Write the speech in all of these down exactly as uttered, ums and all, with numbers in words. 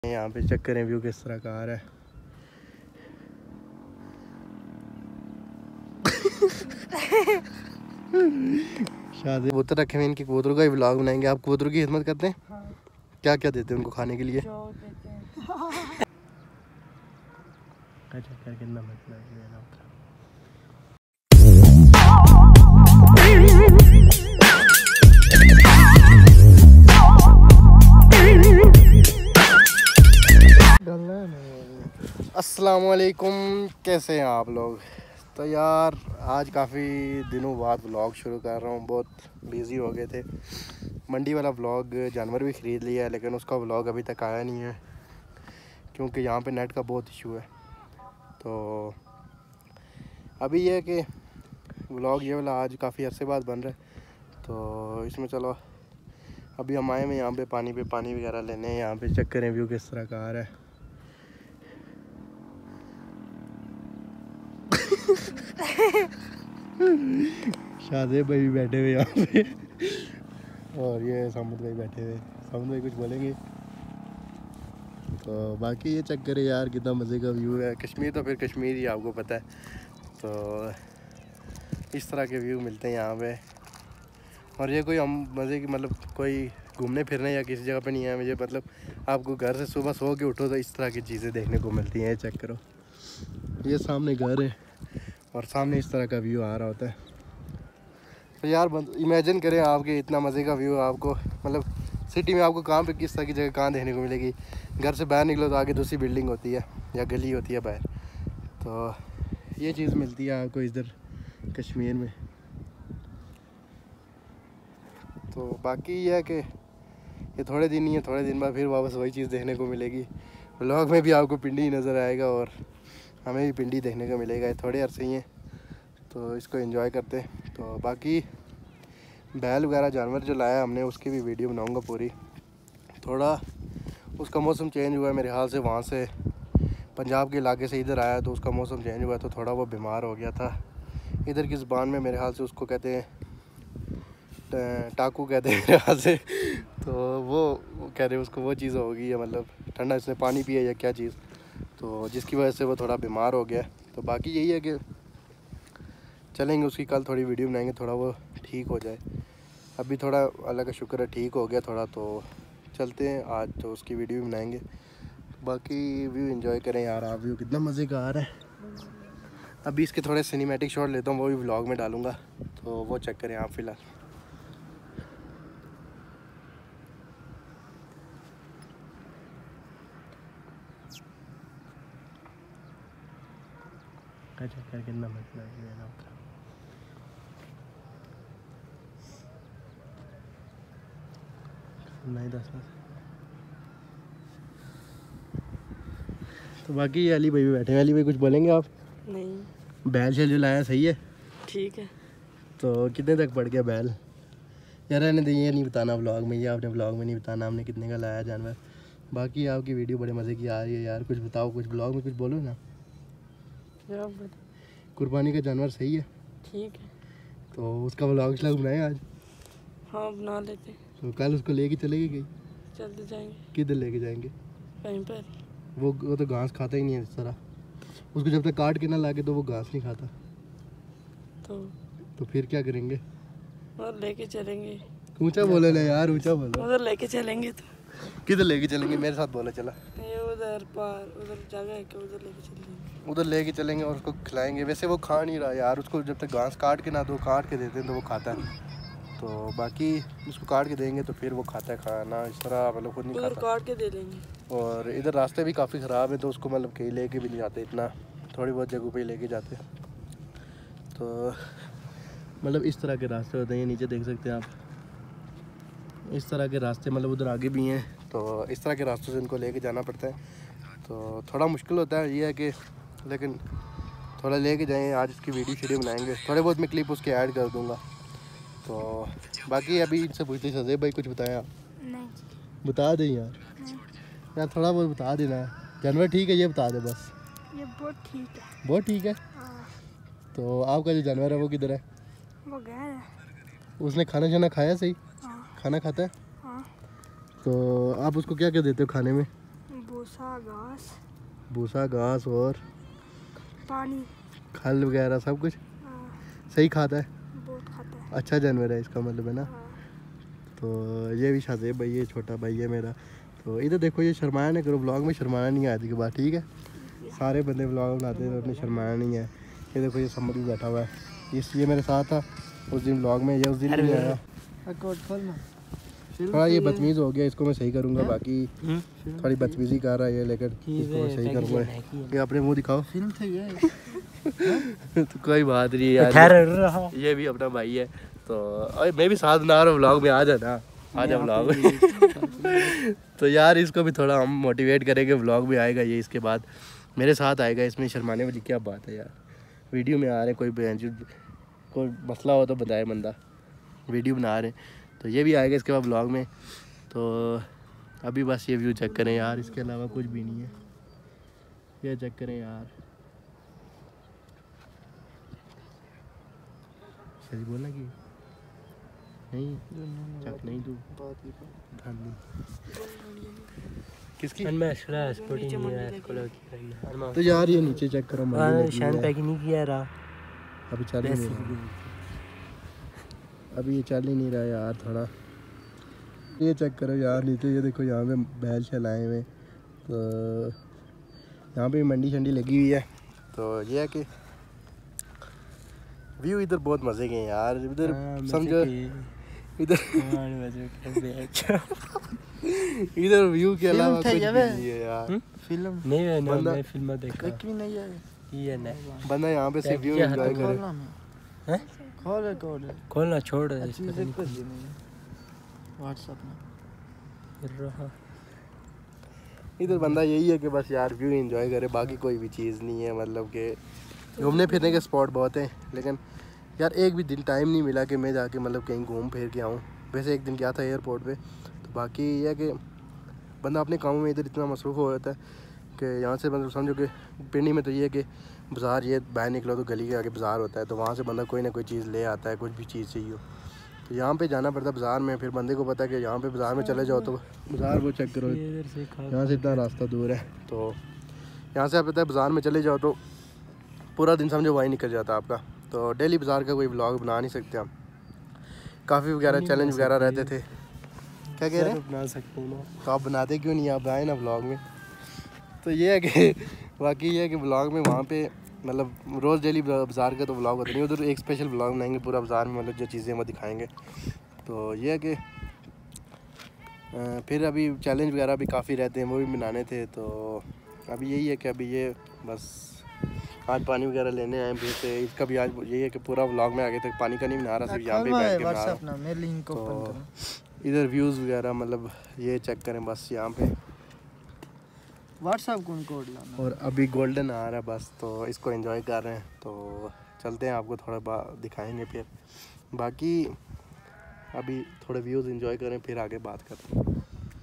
यहाँ पे चेक करें व्यू किस तरह का आ रहा है। शादी कबूतर रखे हुए, इनके कबूतरों का ही व्लॉग बनाएंगे। आप कबूतरों की खिदमत करते हैं? हाँ। क्या क्या देते हैं उनको खाने के लिए? जो देते हैं। कितना अस्सलाम वालेकुम, कैसे हैं आप लोग? तो यार आज काफ़ी दिनों बाद व्लॉग शुरू कर रहा हूँ। बहुत बिज़ी हो गए थे। मंडी वाला व्लॉग जानवर भी ख़रीद लिया है, लेकिन उसका व्लॉग अभी तक आया नहीं है क्योंकि यहाँ पे नेट का बहुत इशू है। तो अभी ये है कि व्लॉग ये वाला आज काफ़ी अरसे बाद बन रहा है। तो इसमें चलो अभी हम आए हैं यहाँ पे पानी पे पानी वगैरह लेने। यहाँ पे चेक करें व्यू किस तरह का आ रहा है। शादी भाई भी बैठे हुए यहाँ पे और ये सामुद भाई बैठे हुए। सामुद भाई कुछ बोलेंगे? तो बाकी ये चेक करें यार कितना मज़े का व्यू है। कश्मीर तो फिर कश्मीर ही आपको पता है। तो इस तरह के व्यू मिलते हैं यहाँ पे। और ये कोई हम मज़े की मतलब कोई घूमने फिरने या किसी जगह पे नहीं है मुझे, मतलब आपको घर से सुबह सो के उठो तो इस तरह की चीज़ें देखने को मिलती हैं। चेक करो, ये सामने घर है और सामने इस तरह का व्यू आ रहा होता है। तो यार इमेजिन करें आपके इतना मज़े का व्यू आपको मतलब सिटी में आपको कहाँ पे किस तरह की जगह कहाँ देखने को मिलेगी? घर से बाहर निकलो तो आगे दूसरी बिल्डिंग होती है या गली होती है बाहर। तो ये चीज़ मिलती है आपको इधर कश्मीर में। तो बाकी ये है कि ये थोड़े दिन ही है, थोड़े दिन बाद फिर वापस वही चीज़ देखने को मिलेगी। व्लॉग में भी आपको पिंडी नज़र आएगा और हमें भी पिंडी देखने को मिलेगा। ये थोड़े अरसे ही हैं तो इसको एंजॉय करते हैं। तो बाकी बैल वगैरह जानवर जो लाया हमने उसकी भी वीडियो बनाऊंगा पूरी। थोड़ा उसका मौसम चेंज हुआ है मेरे ख्याल से, वहाँ से पंजाब के इलाके से इधर आया तो उसका मौसम चेंज हुआ तो थोड़ा वो बीमार हो गया था। इधर की ज़ुबान में मेरे ख्याल से उसको कहते हैं टाकू कहते हैं मेरे ख्याल से। तो वो कह रहे उसको वो चीज़ हो गई है, मतलब ठंडा इसने पानी पिया या क्या चीज़, तो जिसकी वजह से वो थोड़ा बीमार हो गया। तो बाकी यही है कि चलेंगे उसकी कल थोड़ी वीडियो बनाएंगे, थोड़ा वो ठीक हो जाए। अभी थोड़ा अल्लाह का शुक्र है ठीक हो गया थोड़ा, तो चलते हैं आज तो उसकी वीडियो भी बनाएंगे। बाकी व्यू एंजॉय करें यार। आप व्यू कितना मज़े का आ रहा है। अभी इसके थोड़े सिनेमैटिक शॉट लेता हूँ, वो भी व्लॉग में डालूँगा, तो वो चेक करें आप फ़िलहाल। चेक कर कितना मजा है। नहीं दस तो बाकी ये अली भाई भी बैठे हैं। अली भाई कुछ बोलेंगे आप? नहीं। बैल शैल जो लाया सही है? ठीक है। तो कितने तक पड़ गया बैल? यार रहने दे, ये नहीं बताना व्लॉग में, ये आपने व्लॉग में नहीं बताना हमने कितने का लाया जानवर। बाकी आपकी वीडियो बड़े मज़े की आ रही है यार। कुछ बताओ, कुछ ब्लॉग में कुछ बोलो ना। कुर्बानी का जानवर सही है? ठीक है। तो उसका व्लॉग श्लॉग बनाए आज? हाँ बना लेते। तो कल उसको लेके चलेगी कहीं? चलते जाएंगे। किधर लेके जाएंगे? कहीं पर। वो वो तो घास खाता ही नहीं है इस तरह। उसको जब तक काट के ना लाके तो वो घास नहीं खाता। तो तो फिर क्या करेंगे? और लेके चलेंगे। ऊंचा बोलो ना यार, ऊंचा बोलो। उधर लेके चलेंगे। तो किधर लेके चलेंगे? मेरे साथ बोलो। चला ये उधर पार उधर जगह है कि उधर लेके चलेंगे। उधर लेके चलेंगे और उसको खिलाएंगे। वैसे वो खा नहीं रहा यार, उसको जब तक घास काट के ना दो, काट के देते हैं तो वो खाता है। तो बाकी उसको काट के देंगे तो फिर वो खाता है खाना, इस तरह मतलब खुद नहीं खाता। काट के दे देंगे। और इधर रास्ते भी काफ़ी ख़राब है तो उसको मतलब कहीं लेके भी नहीं जाते, इतना थोड़ी बहुत जगहों पे लेके जाते। तो मतलब इस तरह के रास्ते होते हैं। नीचे देख सकते हैं आप, इस तरह के रास्ते मतलब उधर आगे भी हैं। तो इस तरह के रास्तों से इनको लेके जाना पड़ता है। तो थोड़ा मुश्किल होता है, ये है कि लेकिन थोड़ा लेके जाएँ। आज इसकी वीडियो शीडियो बनाएंगे, थोड़े बहुत मैं क्लिप उसके ऐड कर दूँगा। तो बाकी अभी इनसे पूछते सजे भाई कुछ बताएं आप? नहीं। बता दें यार। नहीं। यार थोड़ा बहुत बता देना। जानवर ठीक है ये बता दे बस। ये बहुत ठीक है। बहुत ठीक है। हाँ। तो आपका जो जानवर है वो किधर है? वो गया है। उसने खाना शाना खाया सही? हाँ। खाना खाता है? हाँ। तो आप उसको क्या क्या देते हो खाने में? भूसा घास भूसा घास और पानी खल वगैरह सब कुछ सही खाता है, बहुत खाता है। अच्छा जानवर है इसका मतलब है ना। तो ये भी शाहज़ेब भाई, ये छोटा भाई है मेरा। तो इधर देखो, ये शर्माया नहीं करो ब्लॉग में, शर्माना नहीं आती के बाद, ठीक है। सारे बंदे ब्लॉग बनाते हैं तो अपने शर्माया नहीं है। ये देखो ये समझ भी बैठा हुआ है, इस ये मेरे साथ था उस दिन ब्लॉग में, ये उस दिन नहीं आया। थोड़ा ये बदतमीज़ हो गया, इसको मैं सही करूँगा। बाकी थोड़ी बदतमीज़ी कर रहा है ये, लेकिन इसको मैं सही करूँगा। ये अपने मुँह दिखाओ। तो कोई बात नहीं यार, ये भी अपना भाई है। तो अरे मैं भी साथ बना रहा हूँ ब्लॉग में, आ जाना, आ जा ब्लॉग में। तो यार इसको भी थोड़ा हम मोटिवेट करेंगे, ब्लॉग में आएगा ये, इसके बाद मेरे साथ आएगा। इसमें शर्माने वाली क्या बात है यार, वीडियो में आ रहे, कोई कोई मसला हो तो बताए बंदा, वीडियो बना रहे। तो ये भी आएगा इसके बाद ब्लॉग में। तो अभी बस ये व्यू चेक करें यार, इसके अलावा कुछ भी नहीं है। ये चेक करें यार, सही बोलना कि नहीं चक नहीं तू किसकी। तो यार ये नीचे चेक करो, नहीं किया रहा अभी चल ही नहीं रहा, अभी ये चल ही नहीं रहा यार थोड़ा। ये चेक करो यार नीचे, ये देखो यहाँ पे बैल चलाए हुए। तो यहाँ पे मंडी शंडी लगी हुई है। तो ये है कि व्यू इधर बहुत मज़े के हैं यार, इधर समझो इधर इधर व्यू के अलावा कुछ भी नहीं है यार। फिल्म नहीं है ना, मैं फिल्म देखा भी नहीं है ये ना, बंदा यहाँ पे सिर्फ व्यू एंजॉय करे। हैं खोल खोल खोलना छोड़ व्हाट्सएप में रहा। इधर बंदा यही है कि बस यार व्यू एंजॉय करे, बाकी कोई भी चीज़ नहीं है। मतलब कि घूमने फिरने के स्पॉट बहुत हैं, लेकिन यार एक भी दिन टाइम नहीं मिला कि मैं जाके मतलब कहीं घूम फिर के आऊँ। वैसे एक दिन गया था एयरपोर्ट पे। तो बाकी ये है कि बंदा अपने कामों में इधर इतना मसरूफ़ हो जाता है कि यहाँ से मतलब समझो कि पिंडी में तो ये है कि बाज़ार, ये बाहर निकलो तो गली के आगे बाज़ार होता है, तो वहाँ से बंदा कोई ना कोई चीज़ ले आता है, कुछ भी चीज़ चाहिए हो। तो यहाँ पे जाना पड़ता है बाज़ार में। फिर बंदे को पता है कि यहाँ पे बाज़ार में चले जाओ तो बाज़ार वो चेक करो, यहाँ से इतना रास्ता दूर है। तो यहाँ से आप पता है बाज़ार में चले जाओ तो पूरा दिन समझो वहीं निकल जाता है आपका। तो डेली बाज़ार का कोई व्लॉग बना नहीं सकते हम, काफ़ी वगैरह चैलेंज वगैरह रहते थे। क्या कह रहे हैं, बना सकते हैं। तो आप बनाते क्यों नहीं, आप आए ना व्लॉग में। तो ये है कि बाकी ये है कि व्लॉग में वहाँ पे मतलब रोज़ डेली बाज़ार का तो व्लॉग होता नहीं, उधर एक स्पेशल व्लॉग बनाएंगे पूरा बाज़ार में, मतलब जो चीज़ें वो दिखाएंगे। तो ये है कि फिर अभी चैलेंज वगैरह भी काफ़ी रहते हैं, वो भी बनाने थे। तो अभी यही है कि अभी ये बस आज पानी वगैरह लेने आए फिर से। इसका भी आज यही है कि पूरा व्लॉग में आगे तक पानी का नहीं बना रहा, सिर्फ यहाँ पे बैठ के बना रहा। तो इधर व्यूज़ वगैरह मतलब ये चेक करें बस यहाँ पे व्हाट्सएप कौन कोड लाना। और अभी गोल्डन आ रहा है बस, तो इसको एंजॉय कर रहे हैं। तो चलते हैं, आपको थोड़ा बहुत दिखाएंगे फिर। बाकी अभी थोड़े व्यूज़ एंजॉय करें, फिर आगे बात करते हैं।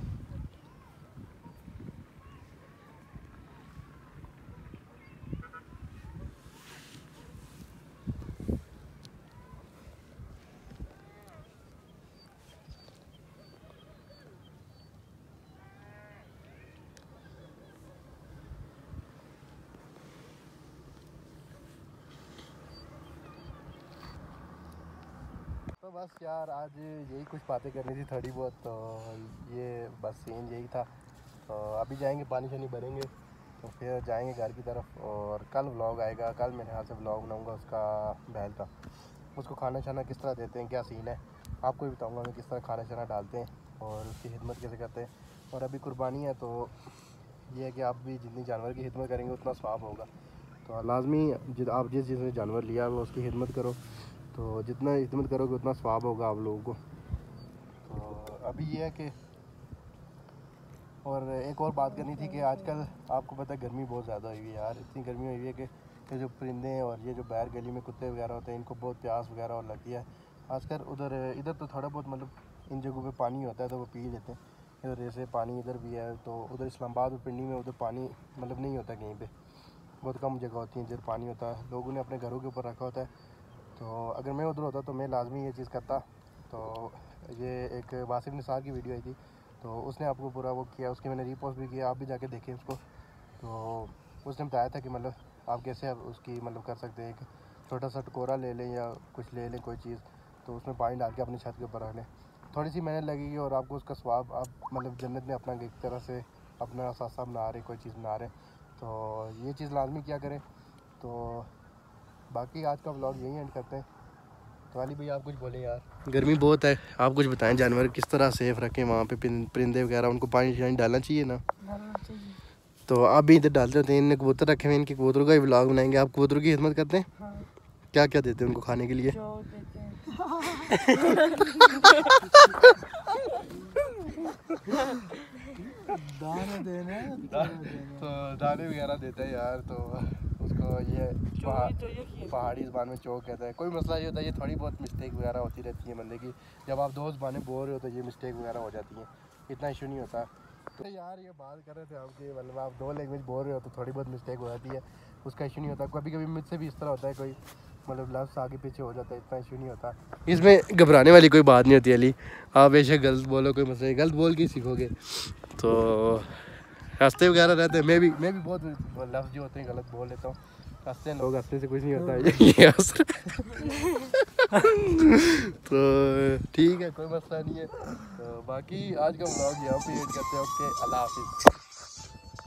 तो बस यार आज यही कुछ बातें करनी थी थोड़ी बहुत। तो ये बस सीन यही था। तो अभी जाएंगे पानी शानी भरेंगे, तो फिर जाएंगे घर की तरफ। और कल व्लॉग आएगा, कल मेरे हाथ से व्लॉग बनाऊंगा उसका बैल का। उसको खाना शाना किस तरह देते हैं, क्या सीन है, आपको भी बताऊंगा मैं किस तरह खाना शाना डालते हैं और उसकी खिदमत कैसे करते हैं। और अभी कुर्बानी है, तो ये है कि आप भी जितनी जानवर की खिदमत करेंगे उतना स्वाब होगा। तो लाजमी जिस आप जिस जिसने जानवर लिया है वो उसकी खिदमत करो, तो जितना खिदमत करोगे उतना स्वाब होगा आप लोगों को। तो अभी ये है कि और एक और बात करनी थी कि आजकल आपको पता है गर्मी बहुत ज़्यादा हुई है यार। इतनी गर्मी हुई है कि ये जो परिंदे हैं और ये जो बाहर गली में कुत्ते वगैरह होते हैं, इनको बहुत प्यास वगैरह और लगती है। आजकल उधर इधर तो थोड़ा बहुत मतलब इन जगहों पे पानी होता है तो वो पी लेते हैं। इधर जैसे पानी इधर भी है, तो उधर इस्लामाबाद और पिंडी में उधर पानी मतलब नहीं होता कहीं पे, बहुत कम जगह होती है जिधर पानी होता है। लोगों ने अपने घरों के ऊपर रखा होता है। तो अगर मैं उधर होता तो मैं लाजमी ये चीज़ करता। तो ये एक वासिफ निसार की वीडियो आई थी, तो उसने आपको पूरा वो किया, उसकी मैंने रीपोस्ट भी किया, आप भी जाके देखें उसको। तो उसने बताया था कि मतलब आप कैसे उसकी मतलब कर सकते हैं, एक छोटा सा टकोरा ले लें या कुछ ले लें कोई चीज़, तो उसमें पानी डाल के अपनी छत के ऊपर रख लें, थोड़ी सी मेहनत लगेगी और आपको उसका स्वाब आप मतलब जन्नत में अपना एक तरह से अपना सासा बना रहे, कोई चीज़ बना रहे, तो ये चीज़ लाजमी क्या करें। तो बाकी आज का व्लॉग यही एंड करते हैं। तो अली भाई आप कुछ बोले यार, गर्मी बहुत है, आप कुछ बताएं जानवर किस तरह सेफ रखें वहाँ पे, परिंदे वगैरह, उनको पानी शानी डालना चाहिए ना? डालना चाहिए। तो आप भी इधर डालते होते हैं, इनने कबूतर रखे हुए, इनके कबूतरों का ही व्लॉग बनाएंगे। आप कबूतरों की खिदमत करते हैं? हाँ। क्या क्या देते हैं उनको खाने के लिए? जो देते हैं। दाने देने तो दाने वगैरह देते हैं यार, तो उसको ये पहाड़ी ज़बान में चौक कहता है। कोई मसला ये होता है, ये थोड़ी बहुत मिस्टेक वगैरह होती रहती है बंदे की, जब आप दो ज़बानें बोल रहे हो तो ये मिस्टेक वगैरह हो जाती है, इतना इशू नहीं होता। तो यार ये बात कर रहे थे आपके, मतलब आप दो लैंग्वेज बोल रहे हो तो थोड़ी बहुत मिस्टेक हो जाती है, उसका इशू नहीं होता। कभी कभी मुझसे भी इस तरह होता है, कोई मतलब लफ्ज़ आगे पीछे हो जाता है, इतना इशू नहीं होता। इसमें घबराने वाली कोई बात नहीं होती अली, आप बेशक गलत बोलो, कोई मसला, गलत बोल के सीखोगे। तो रास्ते वगैरह रहते हैं, मैं भी मैं भी बहुत लफ्ज़ जो होते हैं गलत बोल लेता हूँ, हंसते हैं लोग, हंसने से कुछ नहीं होता है ये हंस तो ठीक है, कोई मसला नहीं है। तो बाकी आज का व्लॉग यहाँ पे एड करते हैं। ओके, अल्लाह हाफिज़।